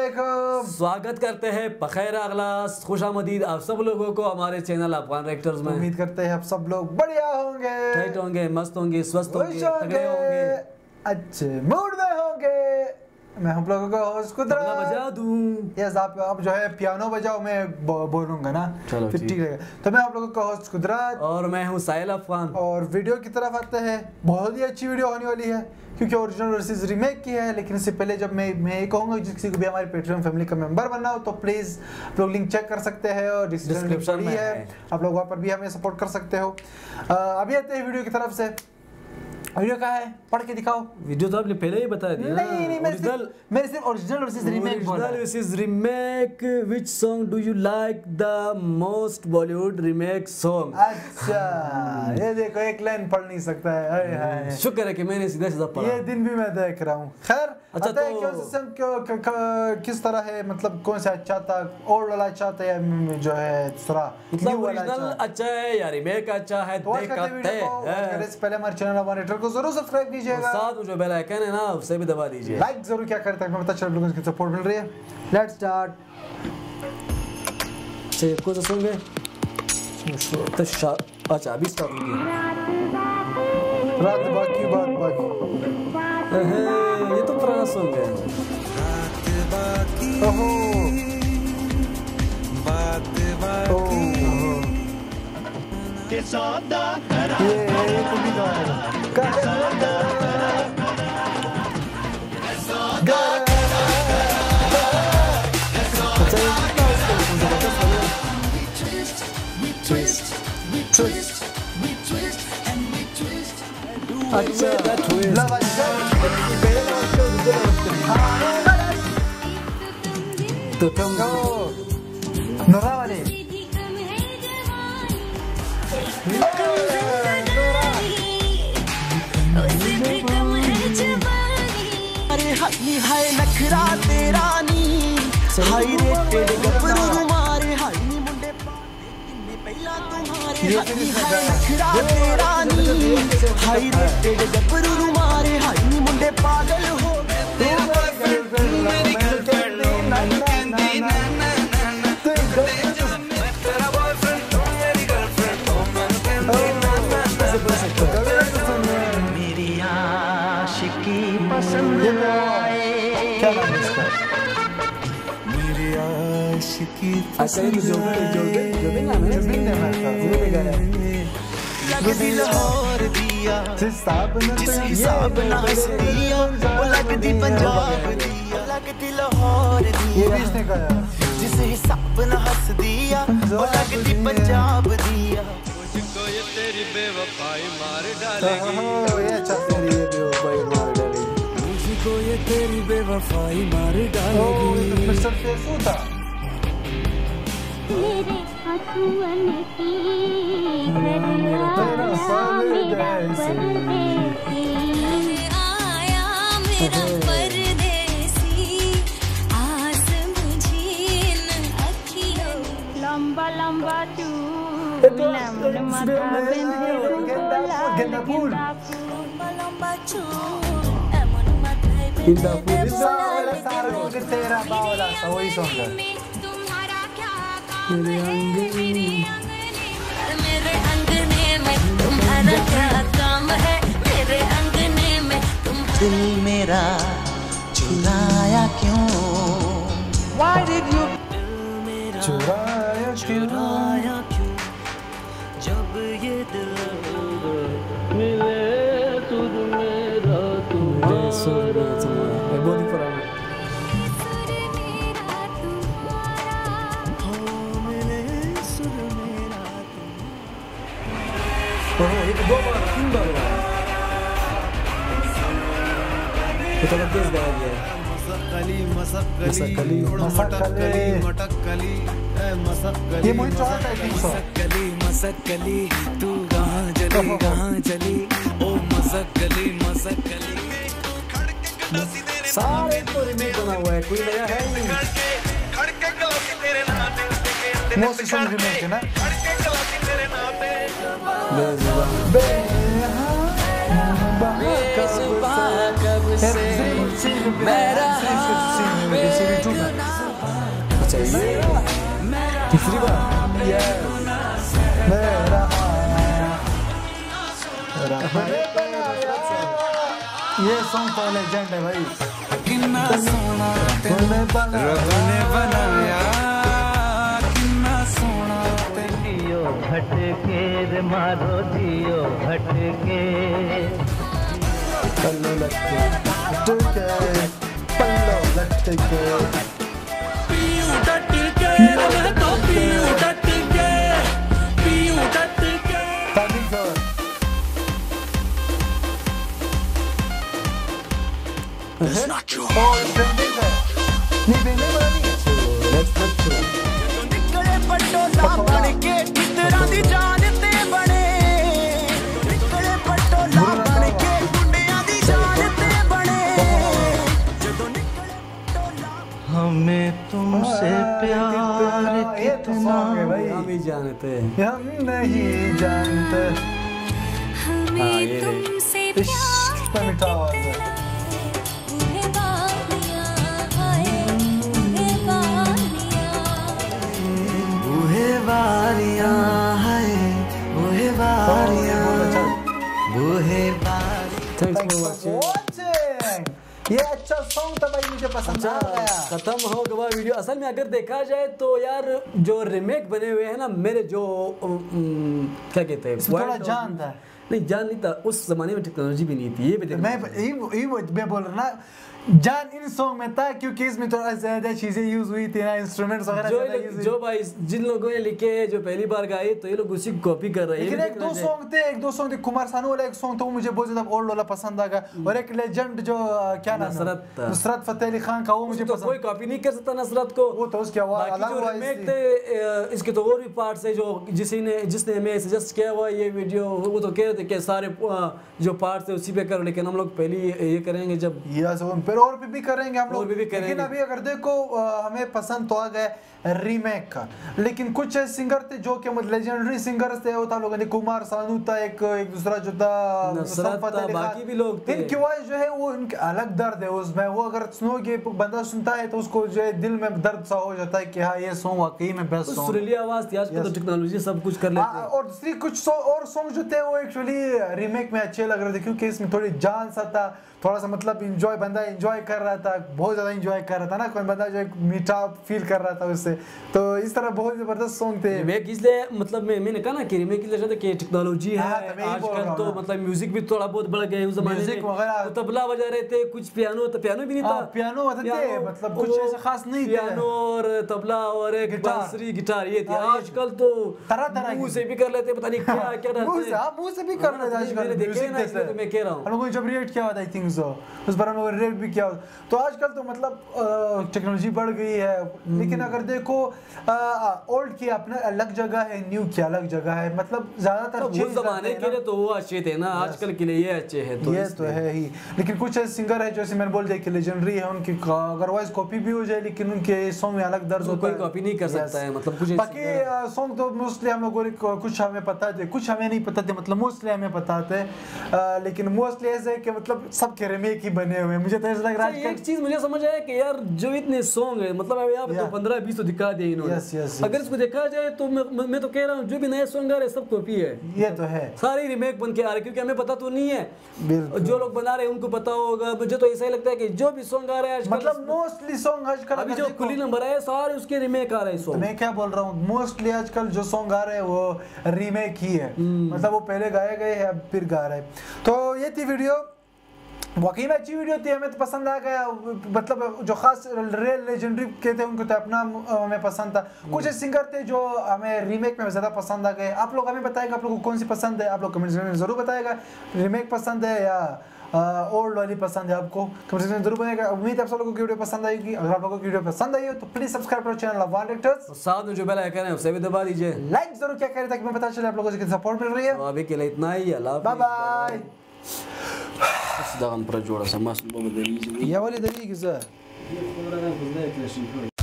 अस्सलामुअलैकुम। स्वागत करते हैं बखैर अगलास, खुशामदीद आप सब लोगों को हमारे चैनल अफगान रिएक्टर्स में। उम्मीद करते हैं आप सब लोग बढ़िया होंगे, टाइट होंगे, मस्त होंगे, स्वस्थ होंगे, तगड़े होंगे, अच्छे मूड में होंगे। मैं हम लोगों का होस्ट कुदरत बजा दूं। यस, आप जो है पियानो बजाओ, मैं बोलूंगा ना, चलो फिर ठीक रहेगा। तो मैं आप लोगों का होस्ट कुदरत और मैं हूं साहिल अफगान। और वीडियो की तरफ आते हैं। बहुत ही अच्छी वीडियो होने वाली है क्योंकि ओरिजिनल वर्सेस रीमेक की है। लेकिन इससे पहले जब मैं ये कहूँगा किसी को भी हमारे पेट्रियन फैमिली का मेंबर बनना हो तो प्लीज़ आप लोग लिंक चेक कर सकते हैं और डिस्क्रिप्शन में है, आप लोग वहाँ पर भी हमें सपोर्ट कर सकते हो। अभी आते हैं वीडियो की तरफ से। वीडियो क्या है, पढ़ के दिखाओ। वीडियो तो आपने पहले ही बता दिया। नहीं, मैंने सिर्फ ओरिजिनल वर्सेस रीमेक बोला। Original versus remake, which song do you like the most Bollywood remake song. अच्छा, ये देखो एक लाइन पढ़ नहीं सकता है। हाय हाय, शुक्र है कि मैंने सीधा सीधा पढ़ा। ये दिन भी मैं देख रहा हूँ। खैर अच्छा, तो किस तरह है, मतलब कौन सा अच्छा था, ओल्ड वाला अच्छा था या जो है दूसरा मतलब ओरिजिनल अच्छा है या रीमेक अच्छा है, देखते हैं। इससे पहले हमारे चैनल हमारे को जरूर सब्सक्राइब कीजिएगा, साथ में जो बेल आइकन है ना उसे भी दबा दीजिए। लाइक जरूर क्या करते हैं, पता चल लोगों की सपोर्ट मिल रही है। Let's start. चलिए कौन सा सॉन्ग है? तो अच्छा अभी स्टार्ट हो गया। रात बाकी बात बाकी, ये तो पुराना सॉन्ग है। ओहो बात ये तुम्ही तो तुम नोरा वाले हाय नखरा तेरा नी हाय रेटेड गबरू मारे हाय नी मुंडे इन्ने पहला तुम्हारे हाय नखरा तेरा नी हाय रेटेड गबरू मारे हाय नी मुंडे पागल हो गए तेरा बॉयफ्रेंड मेरी गर्लफ्रेंड ना कहंदी ना ना ना तेरा बॉयफ्रेंड तू मेरी गर्लफ्रेंड ओ मन कहंदी ना मेरी आशिकी पसंद आए। क्या नाम है इसका? मेरी आशिकी लगदी लाहौर दिया जिस हिसाब ना हंस दिया वो लगदी पंजाब दिया लगदी लाहौर दिया जिस हिसाब ना हंस दिया वो लगदी पंजाब दिया मुझको ये तेरी बेवफाई मार डालेगी ये अच्छा बेवफाई मार डालेगी मुझको ये तेरी बेवफाई मार डालेगी। मिस्टर फेसू था मेरे हथुअन की आया मेरा परदेसी आस मुझे न अखियों लंबा लंबा चूल माथा लंबा चूल एमन माथा तेरा बावला सा वही सॉन्ग है। मेरे अंगने में तुम्हारा क्या काम है, मेरे अंगने में तुम दिल मेरा चुराया क्यों Why did you चुराया क्यों जब ये दिल मिले तुझ मेरा तुम्हारा बहुत ही पुराना। दो बार 3 बार तो थोड़ा तेज गा दिया है। ये मोहित चौहान का एक मसक्कली तू कहाँ चली ओ मसक्कली सारे तो रिमेक बना हुआ है, कोई नया है नहीं। मोस्ट सॉन्ग रीमेक है ना। मेरा CD2 में। अच्छा ये तीसरी बार मेरा रब ने बनाया, ये सॉन्ग तो लेजेंड है भाई। किन्ना सोना तूने रब ने बनाया, किन्ना सोना जियो भटके रे मारो जियो भटके पल्लो लटके पल्लो लटके पीऊ टटके मैं तो पीऊ टटके तारीफ कर। और ट्रेंडिंग है, नहीं ट्रेंडिंग वाला नहीं है। ਨਿਕਲੇ ਪਟੋਲਾ ਬਣ ਕੇ ਠਿੱਤਰਾਂ ਦੀ ਜਾਨ ਤੇ ਬਣੇ, ਨਿਕਲੇ ਪਟੋਲਾ ਬਣ ਕੇ ਗੁੰਡਿਆਂ ਦੀ ਜਾਨ ਤੇ ਬਣੇ, ਜਦੋਂ ਨਿਕਲੇ ਪਟੋਲਾ हमें तुमसे प्यार ये तो सॉन्ग है भाई। हम ही जानते हैं। हम नहीं जानते। हाँ ये है। इश्क में मीठा आवाज है। बूहे वारियां हाय बूहे वारियां बूहे वारियां। Thanks Thanks for for watching. watching। ये अच्छा सॉन्ग था भाई, मुझे पसंद आ गया। खत्म हो गया वीडियो। असल में अगर देखा जाए तो यार जो रिमेक बने हुए हैं ना, मेरे जो क्या कहते हैं, थोड़ा Wild जान Dog- था। नहीं जान नहीं था, उस जमाने में टेक्नोलॉजी भी नहीं थी। ये भी देखो। मैं बोल रहा ना, जान इन सॉन्ग में था क्योंकि इसमें थोड़ा ज्यादा चीजें यूज हुई थी ना, इंस्ट्रूमेंट्स वगैरह जो ज्यादा यूज हुई। जो भाई जिन लोगों ने लिखे जो पहली बार गाए तो ये लोग उसी को कॉपी कर रहे हैं। लेकिन एक दो सॉन्ग थे, कुमार सानू वाला एक सॉन्ग था, वो मुझे बहुत ज्यादा ओल्ड वाला पसंद आ गया। और एक लेजेंड जो क्या नाम है, नुसरत। नुसरत फतेह अली खान का, वो मुझे तो पसंद। कोई कॉपी नहीं कर सकता नुसरत को। वो तो उसकी आवाज बाकी अलग जो आवाज remake थी। थे इसके तो और भी पार्ट्स है जो जिसने हमें सजेस्ट किया हुआ ये वीडियो, वो तो कह रहे थे कि सारे जो पार्ट्स है उसी पे करो, लेकिन हम लोग पहले ये करेंगे जब यस, फिर और भी करेंगे हम और लोग। भी करेंगे। लेकिन अभी अगर देखो हमें पसंद तो आ गया रीमेक का, लेकिन कुछ सिंगर थे जो कि लेजेंडरी सिंगर्स थे, वो था लोगों ने कुमार सानू था, एक दूसरा जो था नुसरत फतेह था, अली बाकी खान। भी लोग थे। इनकी वॉइस जो है वो इनके अलग दर्द है उसमें, वो अगर सुनोगे बंदा सुनता है तो उसको जो है दिल में दर्द सा हो जाता है कि हाँ ये सॉन्ग वाकई में बेस्ट सॉन्ग। सुरीली आवाज थी। आजकल तो टेक्नोलॉजी सब कुछ कर लेते हैं। और दूसरी कुछ और सॉन्ग जो थे वो एक्चुअली रीमेक में अच्छे लग रहे थे क्योंकि इसमें थोड़ी जान सा था, थोड़ा सा मतलब बंदा एंजॉय कर रहा था, बहुत ज्यादा एंजॉय कर रहा था ना, कोई बंदा जो एक मीठा फील कर रहा था उससे, तो इस तरह बहुत जबरदस्त सॉन्ग थे। रिमेक इसलिए मतलब मैंने कहा ना कि रिमेक इसलिए चाहते कि टेक्नोलॉजी है हाँ, तो मैं यही बोल रहा आजकल, हूँ तो ना। मतलब म्यूजिक भी थोड़ा बहुत बढ़ गया है। उस जमाने म्यूजिक में वगैरह- तो तबला बजा रहे थे, कुछ पियानो भी नहीं था। हाँ, पियानो होते थे, मतलब कुछ ऐसा खास नहीं थे। पियानो और तबला और एक गिटार। बांसुरी गिटार ये थे। हाँ, ये आजकल तो तरह मुंह की। से भी कर लेते, पता नहीं क्या क्या मुंह डालते से हाँ, मुंह से भी कर रहे थे आजकल। मैंने देखे म्यूजिक ना, इसलिए तो मैं कह रहा हूँ। हम लोगों ने जब रिएक्ट किया हुआ था, आई थिंक सो, उस पर हम लोगों ने रिएक्ट भी किया हुआ। तो आजकल तो मतलब टेक्नोलॉजी बढ़ गई है, लेकिन अगर देखो ओल्ड की अपना अलग जगह है, न्यू की अलग जगह है, मतलब ज्यादातर तो उस change जमाने रहते हैं के ना। लिए तो वो अच्छे थे ना, आजकल के लिए ये अच्छे हैं। तो ये तो इसलिए। है ही, लेकिन कुछ ऐसे सिंगर है जैसे मैंने बोल दिया कि लेजेंडरी है, उनकी अगर वॉइस कॉपी भी हो जाए लेकिन उनके सॉन्ग में अलग दर्ज तो होता कोई है। कॉपी नहीं कर सकता है, मतलब कुछ ऐसे बाकी सॉन्ग तो मोस्टली हम लोगों को कुछ हमें पता थे, कुछ हमें नहीं पता थे, मतलब मोस्टली हमें पता थे, लेकिन मोस्टली ऐसे है कि मतलब सबके रिमेक ही बने हुए हैं। मुझे तो ऐसा लग रहा है एक चीज मुझे समझ आया कि यार जो इतने सॉन्ग है, मतलब अब यहाँ पे तो Yeah. 15-20 तो दिखा दिए इन्होंने। Yes, yes, अगर इसको देखा जाए तो मैं तो कह रहा हूँ जो भी नए सॉन्ग आ रहे हैं सब कॉपी है, ये तो है सारे रिमेक बन के आ रहे हैं, क्योंकि हमें पता तो नहीं है। बिल्कुल। जो लोग बना रहे हैं उनको पता होगा। मुझे तो ऐसा ही लगता है कि जो भी सॉन्ग आ रहे हैं आजकल, मतलब मोस्टली सॉन्ग आजकल अभी अगर जो देखो- खुली नंबर आए सारे उसके रिमेक आ रहे हैं तो सॉन्ग। मैं क्या बोल रहा हूँ, मोस्टली आजकल जो सॉन्ग आ रहे हैं वो रीमेक ही है, मतलब वो पहले गाए गए हैं अब फिर गा रहे हैं। तो ये थी वीडियो, वाकई में अच्छी वीडियो थी, हमें तो पसंद आ गया। मतलब जो खास रियल लेजेंडरी के थे उनको तो अपना हमें पसंद था। कुछ सिंगर थे जो हमें रीमेक में ज़्यादा पसंद आ गए। आप लोग हमें बताएगा आप लोगों को कौन सी पसंद है, आप लोग कमेंट में ज़रूर बताएगा, रीमेक पसंद है या ओल्ड वाली पसंद है आपको, कमेंट सेक्शन में जरूर बनाएगा। उम्मीद है आप सब लोगों की वीडियो पसंद आएगी। अगर आप लोगों की वीडियो पसंद आई हो तो प्लीज सब्सक्राइब करो चैनल अवान रिएक्टर्स, साथ में जो बेल आइकन है उसे भी दबा दीजिए। लाइक जरूर क्या करें ताकि मैं पता चले आप लोगों से कितना सपोर्ट मिल रही है। तो अभी के लिए इतना ही, अल्लाह bye bye. Sedangkan perjuangan sama semua menjadi Ya wali dari kita.